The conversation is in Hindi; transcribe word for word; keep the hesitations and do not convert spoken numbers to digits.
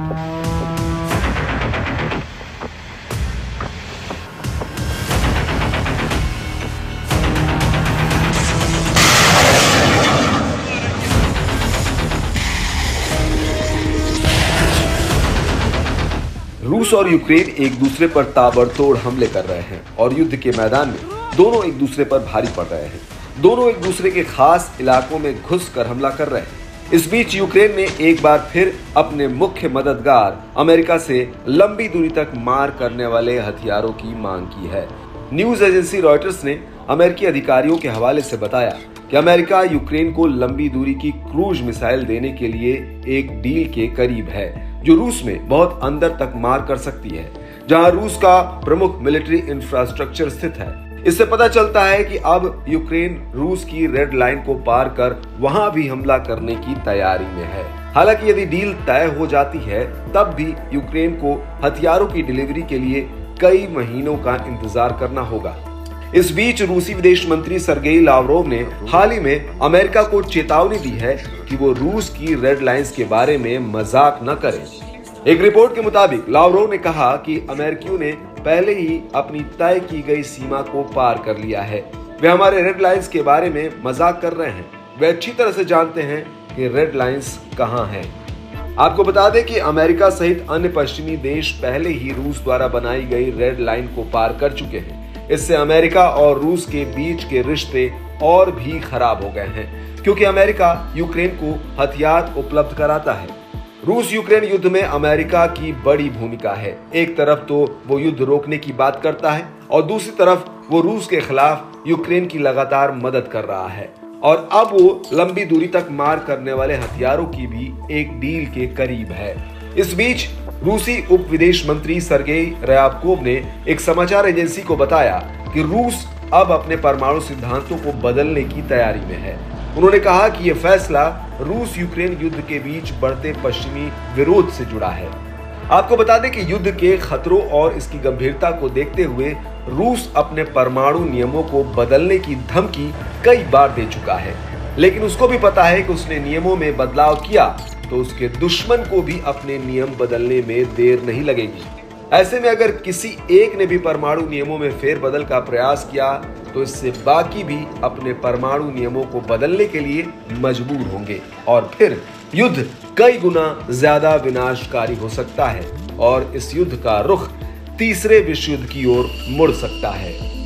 रूस और यूक्रेन एक दूसरे पर ताबड़तोड़ हमले कर रहे हैं और युद्ध के मैदान में दोनों एक दूसरे पर भारी पड़ रहे हैं। दोनों एक दूसरे के खास इलाकों में घुसकर हमला कर रहे हैं। इस बीच यूक्रेन ने एक बार फिर अपने मुख्य मददगार अमेरिका से लंबी दूरी तक मार करने वाले हथियारों की मांग की है। न्यूज एजेंसी रॉयटर्स ने अमेरिकी अधिकारियों के हवाले से बताया कि अमेरिका यूक्रेन को लंबी दूरी की क्रूज मिसाइल देने के लिए एक डील के करीब है, जो रूस में बहुत अंदर तक मार कर सकती है, जहां रूस का प्रमुख मिलिट्री इंफ्रास्ट्रक्चर स्थित है। इससे पता चलता है कि अब यूक्रेन रूस की रेड लाइन को पार कर वहां भी हमला करने की तैयारी में है। हालांकि यदि डील तय हो जाती है, तब भी यूक्रेन को हथियारों की डिलीवरी के लिए कई महीनों का इंतजार करना होगा। इस बीच रूसी विदेश मंत्री सर्गेई लावरोव ने हाल ही में अमेरिका को चेतावनी दी है कि वो रूस की रेड लाइंस के बारे में मजाक न करे। एक रिपोर्ट के मुताबिक लावरोव ने कहा कि अमेरिकियों ने पहले ही अपनी तय की गई सीमा को पार कर लिया है। वे हमारे रेड लाइंस के बारे में मजाक कर रहे हैं। वे अच्छी तरह से जानते हैं कि रेड लाइंस कहां हैं। आपको बता दें कि अमेरिका सहित अन्य पश्चिमी देश पहले ही रूस द्वारा बनाई गई रेड लाइन को पार कर चुके हैं। इससे अमेरिका और रूस के बीच के रिश्ते और भी खराब हो गए हैं, क्योंकि अमेरिका यूक्रेन को हथियार उपलब्ध कराता है। रूस यूक्रेन युद्ध में अमेरिका की बड़ी भूमिका है। एक तरफ तो वो युद्ध रोकने की बात करता है और दूसरी तरफ वो रूस के खिलाफ यूक्रेन की लगातार मदद कर रहा है, और अब वो लंबी दूरी तक मार करने वाले हथियारों की भी एक डील के करीब है। इस बीच रूसी उप विदेश मंत्री सर्गेई रयाबकोव ने एक समाचार एजेंसी को बताया कि रूस अब अपने परमाणु सिद्धांतों को बदलने की तैयारी में है। उन्होंने कहा कि यह फैसला रूस यूक्रेन युद्ध के बीच बढ़ते पश्चिमी विरोध से जुड़ा है। आपको बता दें कि युद्ध के खतरों और इसकी गंभीरता को देखते हुए रूस अपने परमाणु नियमों को बदलने की धमकी कई बार दे चुका है, लेकिन उसको भी पता है कि उसने नियमों में बदलाव किया तो उसके दुश्मन को भी अपने नियम बदलने में देर नहीं लगेगी। ऐसे में अगर किसी एक ने भी परमाणु नियमों में फेरबदल का प्रयास किया तो इससे बाकी भी अपने परमाणु नियमों को बदलने के लिए मजबूर होंगे और फिर युद्ध कई गुना ज्यादा विनाशकारी हो सकता है और इस युद्ध का रुख तीसरे विश्व युद्ध की ओर मुड़ सकता है।